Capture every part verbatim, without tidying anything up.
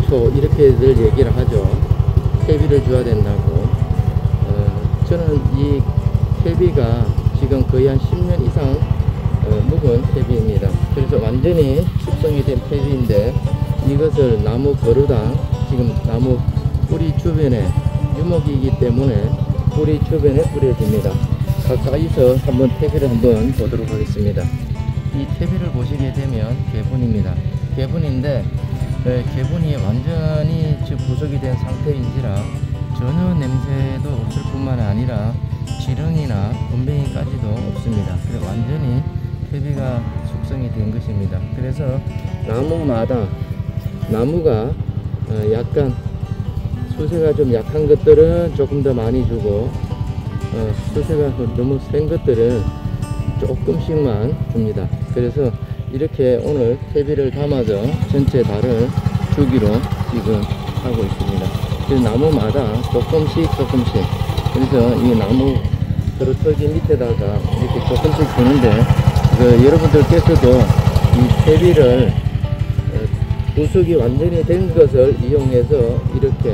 많고 이렇게들 얘기를 하죠. 퇴비를 줘야 된다고. 어, 저는 이 퇴비가 지금 거의 한 십 년 이상 어, 묵은 퇴비입니다. 그래서 완전히 숙성이 된 퇴비인데 이것을 나무 거루당, 지금 나무 뿌리 주변에 유목이기 때문에 뿌리 주변에 뿌려줍니다. 가까이서 한번 퇴비를 한번 보도록 하겠습니다. 이 퇴비를 보시게 되면 개분입니다. 개분인데 네, 개분이 완전히 지금 부속이 된 상태인지라 전혀 냄새도 없을 뿐만 아니라 지렁이나 곰뱅이까지도 없습니다. 그래서 완전히 퇴비가 숙성이 된 것입니다. 그래서 나무마다 나무가 약간 수세가 좀 약한 것들은 조금 더 많이 주고 어, 수세가 너무 센 것들은 조금씩만 줍니다. 그래서 이렇게 오늘 퇴비를 담아서 전체 달을 주기로 지금 하고 있습니다. 그래서 나무마다 조금씩 조금씩, 그래서 이 나무 그루터기 밑에다가 이렇게 조금씩 주는데 그 여러분들께서도 이 퇴비를 어, 부숙이 완전히 된 것을 이용해서 이렇게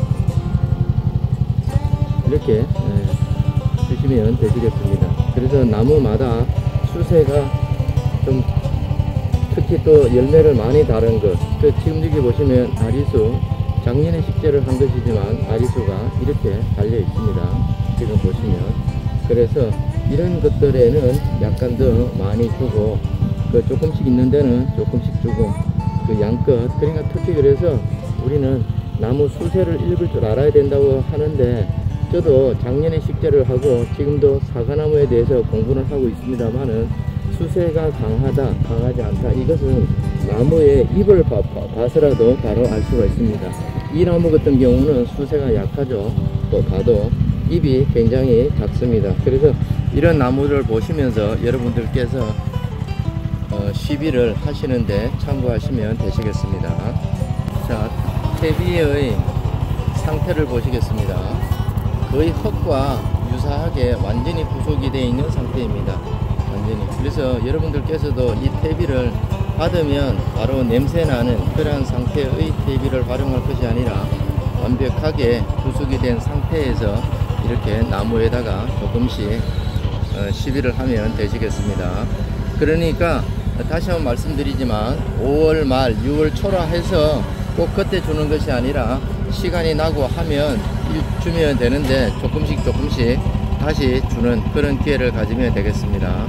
이렇게 예, 주시면 되시겠습니다. 그래서 나무마다 수세가 좀 특히 또 열매를 많이 다른 것, 그 지금 여기 보시면 아리수, 작년에 식재를 한 것이지만 아리수가 이렇게 달려 있습니다. 지금 보시면. 그래서 이런 것들에는 약간 더 많이 주고 그 조금씩 있는 데는 조금씩 주고 그 양껏, 그러니까 특히 그래서 우리는 나무 수세를 읽을 줄 알아야 된다고 하는데 저도 작년에 식재를 하고 지금도 사과나무에 대해서 공부를 하고 있습니다만은 수세가 강하다, 강하지 않다, 이것은 나무의 잎을 봐, 봐서라도 바로 알 수가 있습니다. 이 나무 같은 경우는 수세가 약하죠. 또 봐도 잎이 굉장히 작습니다. 그래서 이런 나무를 보시면서 여러분들께서 어, 시비를 하시는데 참고하시면 되시겠습니다. 자, 퇴비의 상태를 보시겠습니다. 거의 흙과 유사하게 완전히 부속이 되어 있는 상태입니다. 완전히. 그래서 여러분들께서도 이 퇴비를 받으면 바로 냄새나는 그러한 상태의 퇴비를 활용할 것이 아니라 완벽하게 부숙이 된 상태에서 이렇게 나무에다가 조금씩 어, 시비를 하면 되시겠습니다. 그러니까 다시 한번 말씀드리지만 오월 말 유월 초라 해서 꼭 그때 주는 것이 아니라 시간이 나고 하면 주면 되는데 조금씩 조금씩 다시 주는 그런 기회를 가지면 되겠습니다.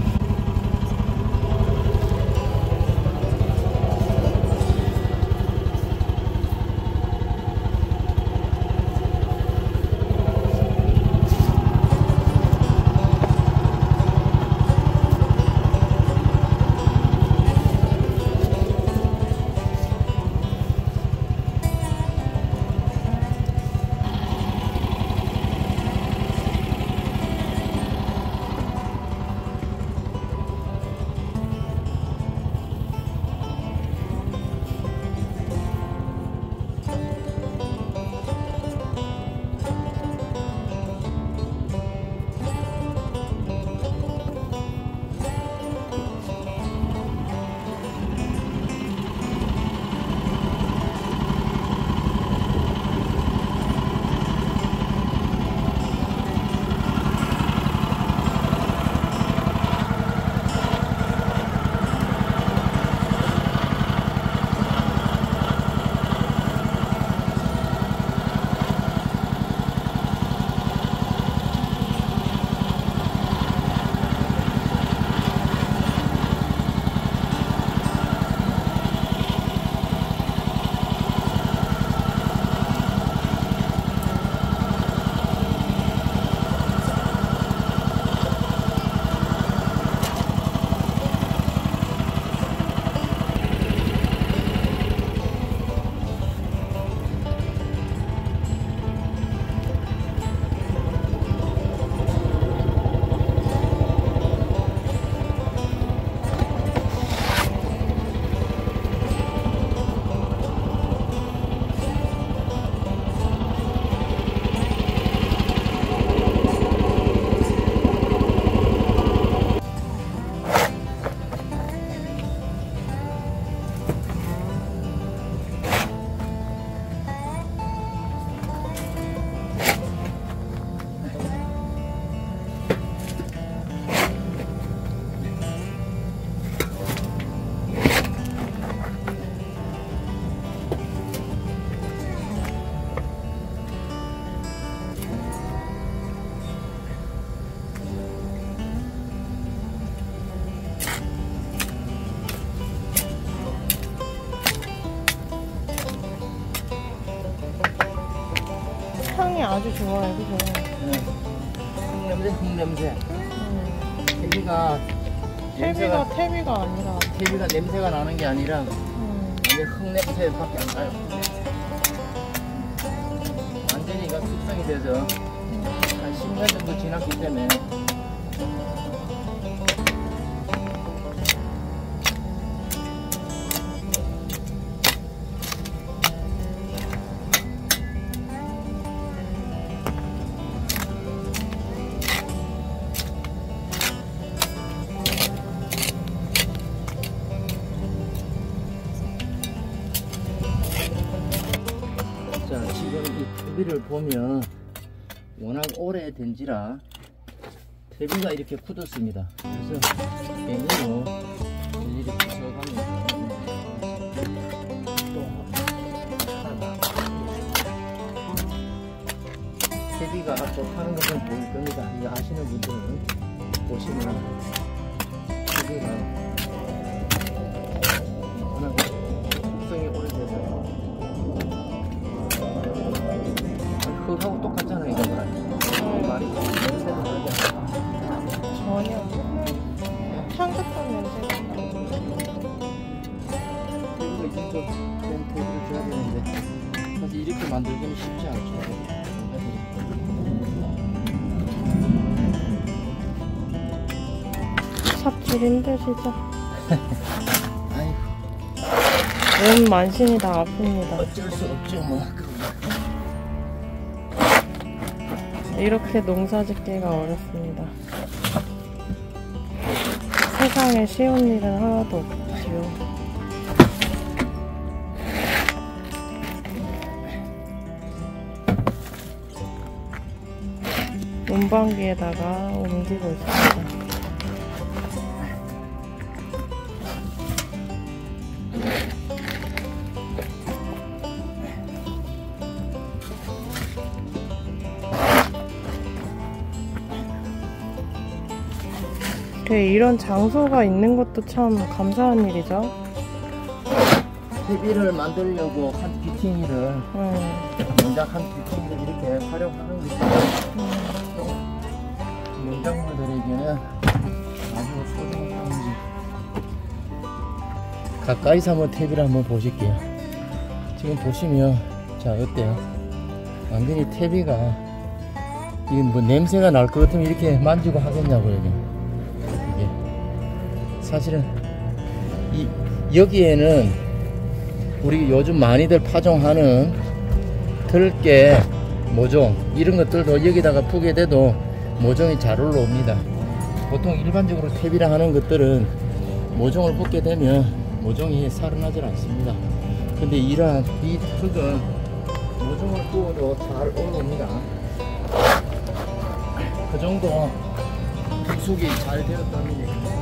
향이 아주 좋아요, 그죠? 네. 흙냄새, 흙냄새. 음. 태비가 태비가 태비가 아니라. 태비가 냄새가 나는 게 아니라 음. 완전 흙냄새밖에 안 나요. 흙냄새. 완전히 이거 숙성이 돼서 한 십 년 정도 지났기 때문에. 자, 지금 이 퇴비를 보면 워낙 오래된지라 퇴비가 이렇게 굳었습니다. 그래서 갱으로 일일이 부숴가면서 또 퇴비가 또 타는 것은 보일 겁니다. 이거 아시는 분들은 보시면 퇴비가 워낙 숙성이 오래돼서 흙하고 똑같잖아요, 이거 말이 냄새도 나지 않아. 전혀 향긋한 냄새가 나요. 그리고 이제 또 텐트를 줘야 되는데 사실 이렇게 만들기는 쉽지 않죠. 삽질인데 진짜. 아이고, 온 만신이 다 아픕니다. 어쩔 수 없죠, 뭐. 이렇게 농사짓기가 어렵습니다. 세상에 쉬운 일은 하나도 없지요. 운반기에다가 옮기고 있습니다. 이런 장소가 있는 것도 참 감사한 일이죠. 퇴비를 만들려고 한 귀퉁이를 음. 농작 한 귀퉁이를 이렇게 활용하는 게 음. 농작물들에게는 아주 소중한 상이지. 가까이서 한번 퇴비를 한번 보실게요. 지금 보시면 자 어때요? 완전히 퇴비가 이게 뭐 냄새가 날 것 같으면 이렇게 만지고 하겠냐고요. 이게. 사실은 이 여기에는 우리 요즘 많이들 파종하는 들깨, 모종 이런 것들도 여기다가 푸게 돼도 모종이 잘 올라옵니다. 보통 일반적으로 퇴비라 하는 것들은 모종을 붓게 되면 모종이 살아나질 않습니다. 근데 이러한 이 흙은 모종을 부어도 잘 올라옵니다. 그 정도 흙숙이 잘 되었다는 얘기입니다.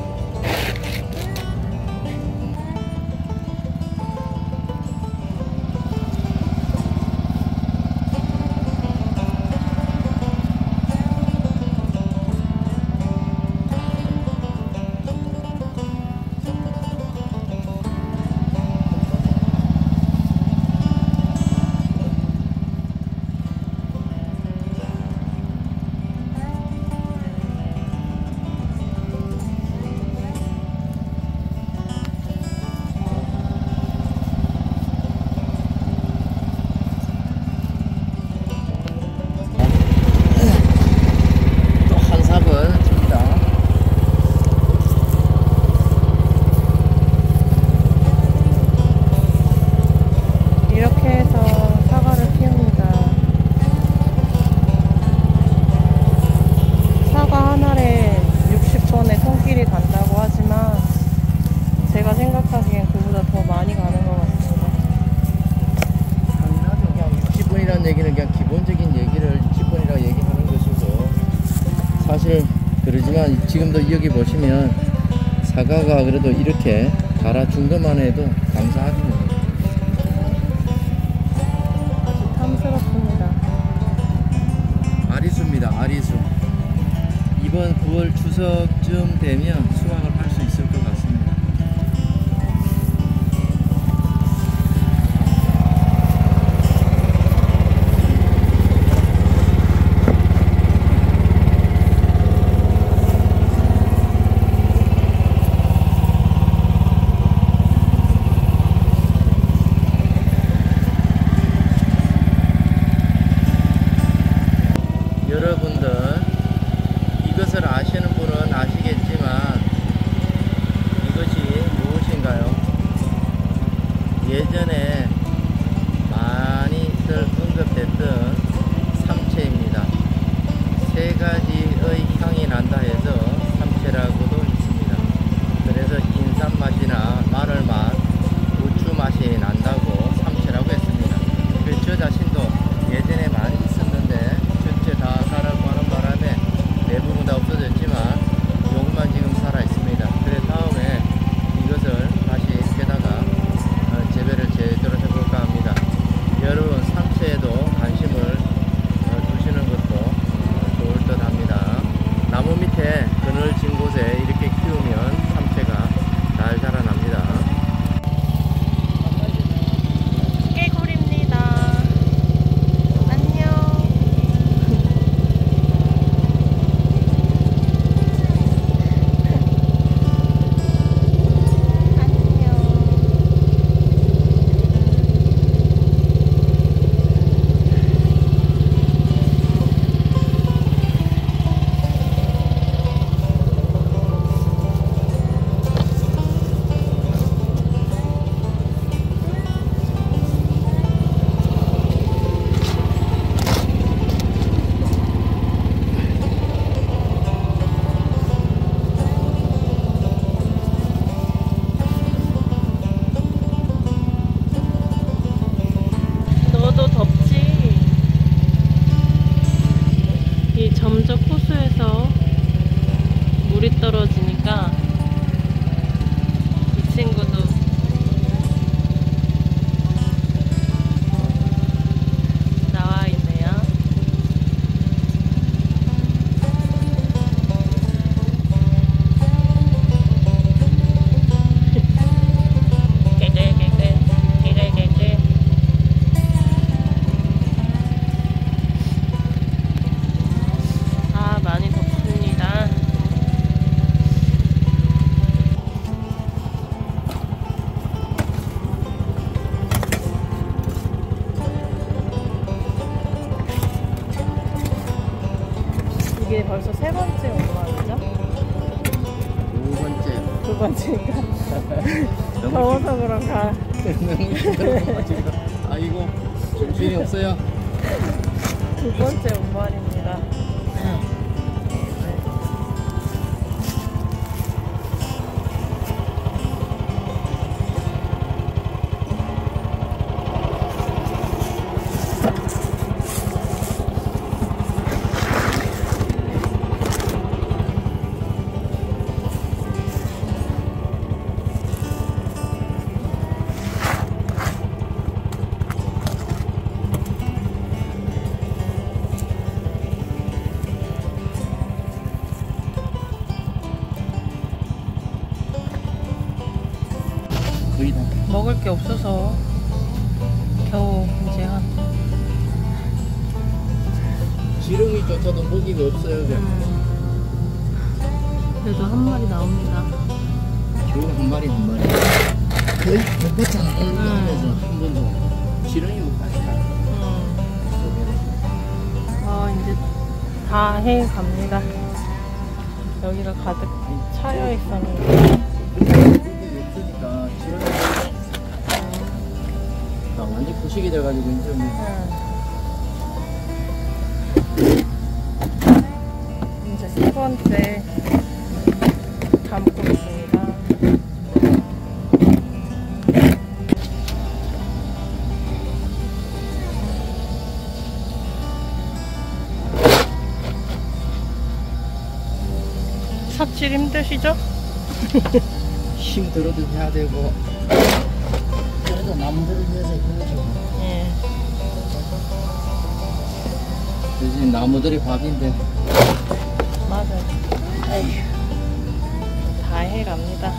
그러지만 지금도 여기 보시면 사과가 그래도 이렇게 달아준 것만 해도 감사합니다. 아주 탐스럽습니다. 아리수입니다. 아리수. 이번 구월 추석쯤 되면 수확을 할 수 있을 것 같습니다. 여러분들 이것을 아시는 분은 아시겠지만 이것이 무엇인가요? 예전에 많이들 언급됐던 삼채입니다. 세 가지의 향이 난다 해서 삼채라고도 있습니다. 그래서 인삼 맛이나 마늘 맛, 고추 맛이 난다고 삼채라고 했습니다. 그래서 저 자신도 예전에 많이 있었는데 전체 다 가라고 하는 바람에 대부분 다 없어졌지만 요것만 지금 살아 있습니다. 그래 다음에 이것을 다시 깨다가 어, 재배를 제대로 해볼까 합니다. 여러분 삼채에도 관심을 어, 두시는 것도 어, 좋을 듯 합니다. 나무 밑에 그늘진 곳에 이렇게 키우면 삼채가 잘 자라납니다. 깨구리입니다. 안녕. 너도 덥지? 이 점적 호수에서 물이 떨어지니까 이 친구도 나와 있네요. 깨깨깨깨 깨깨깨깨. 아, 많이 덥습니다. 이게 벌써 세 번째 온거아니죠? 두 번째. 두 번째인가? 너무 더워서 그런가? 너무 힘들어가지고 아이고 정신이 없어요. 두 번째 온말입니다. 거의 다 먹을 게 없어서 겨우 이제 한 지렁이조차도 먹이가 없어요. 음, 그래도 한 마리 나옵니다. 겨우 한 마리 한 마리 거의 못 봤잖아. 거의 하면서 한 번도 지렁이 못 봤다. 음. 아, 이제 다 해 갑니다. 여기가 가득 차여 있었는데. 여기 없으니까 지렁이 아, 완전 부식이 돼가지고 이제 음. 이제 세 번째 담고 있습니다. 삽질 힘드시죠? 힘 들어도 해야 되고 그래도 나무들을 위해서 그러죠. 예. 대신 나무들이 밥인데 맞아요. 에휴. 다 해갑니다.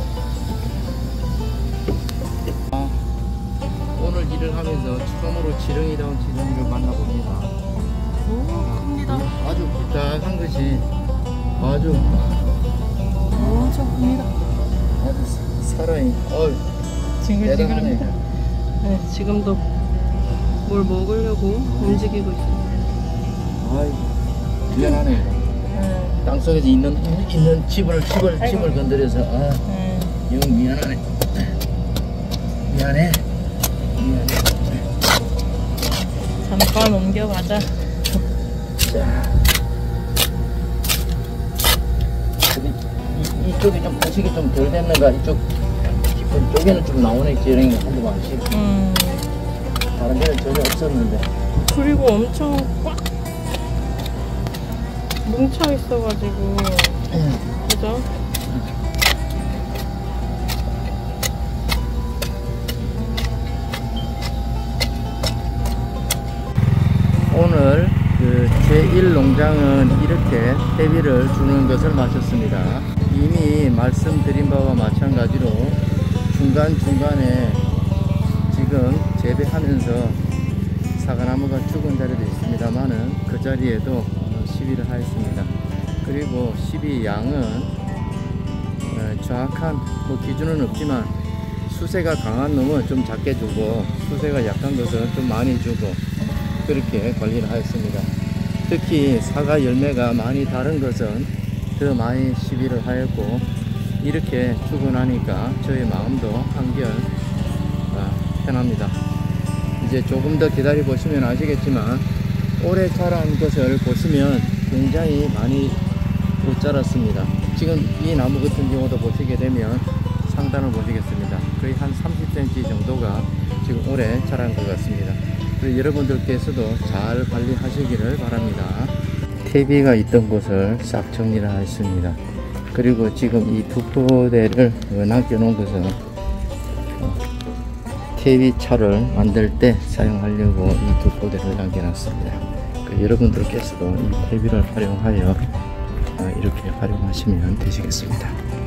아, 오늘 일을 하면서 처음으로 지렁이다운 지렁이를 만나봅니다. 오, 큽니다. 아주 불딱한 것이 아주 엄청 큽니다. 아주 살아있. 어이, 징글징글합니다. 네, 지금도 뭘 먹으려고 움직이고 있습니다. 아이, 미안하네. 응. 땅속에 있는 있는 집을 집을 아이고. 집을 건드려서 아, 응. 영 미안하네. 미안해. 미안해. 잠깐 옮겨가자. 자. 근데 이, 이쪽이 좀 부식이 좀 덜 됐는가? 이쪽 깊은 쪽에는 좀 나오네. 지렁이 한두 번씩. 음. 다른 데는 전혀 없었는데. 그리고 엄청 꽉 뭉쳐 있어가지고. 그죠? 오늘 그 제일 농장은 이렇게 퇴비를 주는 것을 마쳤습니다. 이미 말씀드린 바와 마찬가지로 중간중간에 지금 재배하면서 사과나무가 죽은 자리도 있습니다만은 그 자리에도 시비를 하였습니다. 그리고 시비 양은 어, 정확한 뭐 기준은 없지만 수세가 강한 놈은 좀 작게 주고 수세가 약한 것은 좀 많이 주고 그렇게 관리를 하였습니다. 특히 사과 열매가 많이 다른 것은 더 많이 시비를 하였고 이렇게 주고 나니까 저의 마음도 한결 어, 편합니다. 이제 조금 더 기다려 보시면 아시겠지만 올해 자란 것을 보시면 굉장히 많이 못 자랐습니다. 지금 이 나무 같은 경우도 보시게 되면 상단을 보시겠습니다. 거의 한 삼십 센티미터 정도가 지금 올해 자란 것 같습니다. 그래서 여러분들께서도 잘 관리하시기를 바랍니다. 퇴비가 있던 곳을 싹 정리를 하였습니다. 그리고 지금 이 두 포대를 남겨놓은 것은 퇴비 차를 만들 때 사용하려고 이 두 포대를 남겨놨습니다. 그 여러분들께서도 이 퇴비를 활용하여 이렇게 활용하시면 되시겠습니다.